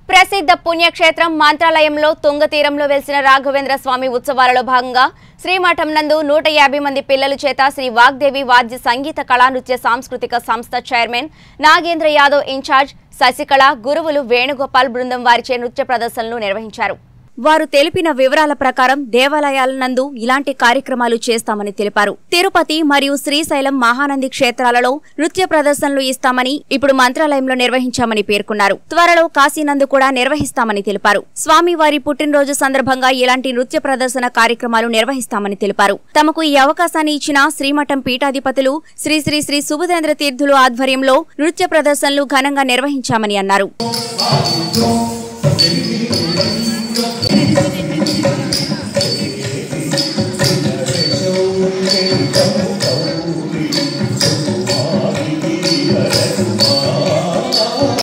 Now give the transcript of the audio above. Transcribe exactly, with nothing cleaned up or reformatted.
ప్రసిద్ధ పుణ్యక్షేత్రం మంత్రాలయంలో తుంగతీరంలో వెలిసిన రాఘవేంద్ర స్వామి ఉత్సవాలలో భాగంగా శ్రీమఠం నందు నూట యాభై మంది పిల్లల చేత శ్రీ వాగ్దేవి వాద్య సంగీత కళా నృత్య సాంస్కృతిక సంస్థ చైర్మన్ నాగేంద్ర యాదవ్ ఇన్ఛార్జ్ శశికళ గురువులు వేణుగోపాల్ బృందం వారిచే నృత్య ప్రదర్శనలు నిర్వహించారు. వారు తెలిపిన వివరాల ప్రకారం దేవాలయాల నందు ఇలాంటి కార్యక్రమాలు చేస్తామని తెలిపారు. తిరుపతి మరియు శ్రీశైలం మహానంది క్షేత్రాలలో నృత్య ప్రదర్శనలు ఇస్తామని ఇప్పుడు మంత్రాలయంలో నిర్వహించామని పేర్కొన్నారు. త్వరలో కాశీనందు కూడా నిర్వహిస్తామని తెలిపారు. స్వామివారి పుట్టినరోజు సందర్భంగా ఇలాంటి నృత్య ప్రదర్శన కార్యక్రమాలు నిర్వహిస్తామని తెలిపారు. తమకు ఈ అవకాశాన్ని ఇచ్చిన శ్రీమఠం పీఠాధిపతులు శ్రీ శ్రీ శ్రీ సుబుధేంద్ర తీర్థులు ఆధ్వర్యంలో నృత్య ప్రదర్శనలు ఘనంగా నిర్వహించామని అన్నారు.